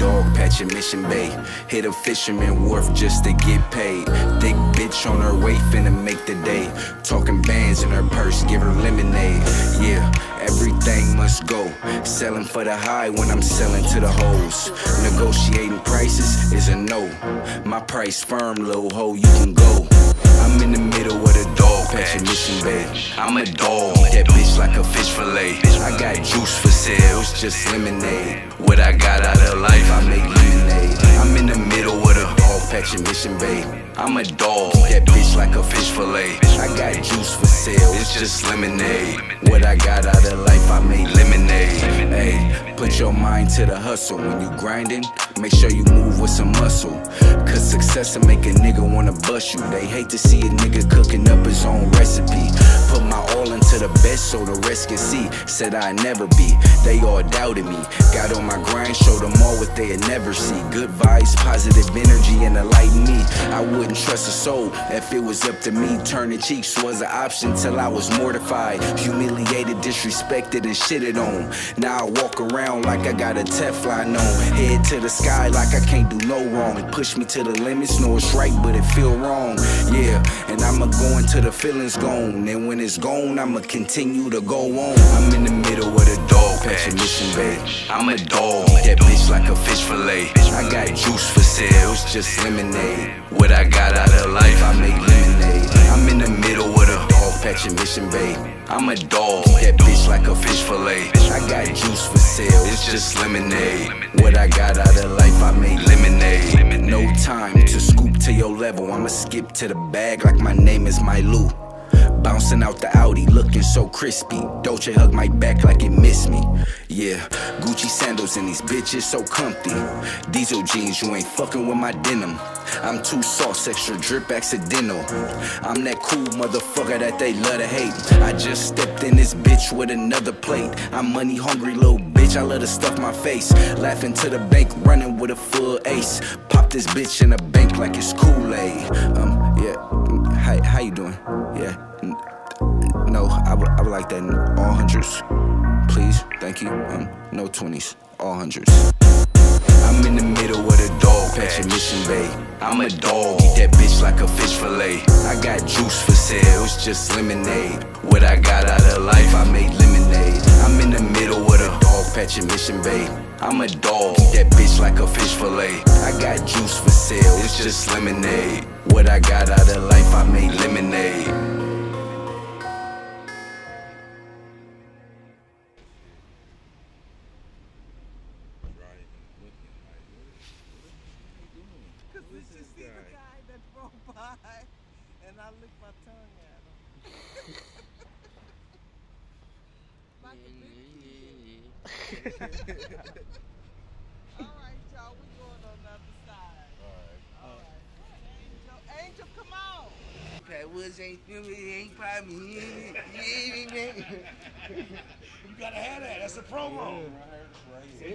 dog patch in Mission Bay. Hit a fisherman wharf just to get paid. Thick bitch on her way, finna make the day. Talking bands in her purse, give her lemonade. Yeah, everything must go. Selling for the high when I'm selling to the hoes. Negotiating prices is a no. My price firm, little hoe, you can go. I'm in the middle of the dog patch in Mission Bay. I'm a dog, that bitch like a fish fillet. I got juice for sale, it's just lemonade. What I got out of life, I make lemonade. I'm in the middle of the dog patch in Mission Bay. I'm a dog, that bitch like a fish fillet. I got juice for sale, it's just lemonade. What I got out of life, I made lemonade. Hey, put your mind to the hustle. When you grinding, make sure you move with some muscle. Cause success will make a nigga wanna bust you. They hate to see a nigga cooking up his own recipe. Put my all into the best so the rest can see. Said I'd never be, they all doubted me. Got on my grind, showed them all what they'd never see. Good vibes, positive energy, and a light in me. I wouldn't trust a soul if it was up to me. Turning cheeks was an option till I was mortified, humiliated, disrespected, and shitted on. Now I walk around like I got a Teflon on. Head to the sky like I can't do no wrong. It push me to the limits, know it's right but it feel wrong. Yeah, and I'ma go until the feeling's gone. And when it's gone, I'ma continue to go on. I'm in the middle of the dog patch in Mission Bay. I'm a dog, that bitch like a fish fillet. I got juice for sale, it's just lemonade. What I got out of life, I make lemonade. I'm in the middle of the dog patch in Mission Bay. I'm a dog, that bitch like a fish fillet. I got juice for sale, it's just lemonade. What I got out of life, I made lemonade. No time to scoop to your level, I'ma skip to the bag like my name is Mylu. Bouncing out the Audi, looking so crispy. Dolce hug my back like it missed me. Yeah, Gucci sandals and these bitches so comfy. Diesel jeans, you ain't fucking with my denim. I'm too sauce, extra drip accidental. I'm that cool motherfucker that they love to hate. I just stepped in this bitch with another plate. I'm money hungry little bitch, I love to stuff my face. Laughing to the bank, running with a full ace. Pop this bitch in the bank like it's Kool-Aid. Yeah, how you doing? Yeah. No, I would like that in all hundreds. Please, thank you. No 20s, all hundreds. I'm in the middle of the dog patch in Mission Bay. I'm a dog, eat that bitch like a fish fillet. I got juice for sale, it's just lemonade. What I got out of life, I made lemonade. I'm in the middle of the dog patch in Mission Bay. I'm a dog, eat that bitch like a fish fillet. I got juice for sale, it's just lemonade. What I got out of life, I made lemonade. This is the guy that drove by, and I licked my tongue at him. Like a big kid. Alright, y'all, we going on the other side. Alright. Angel, come on. Pat Woods ain't ain't probably. You gotta have that. That's a promo.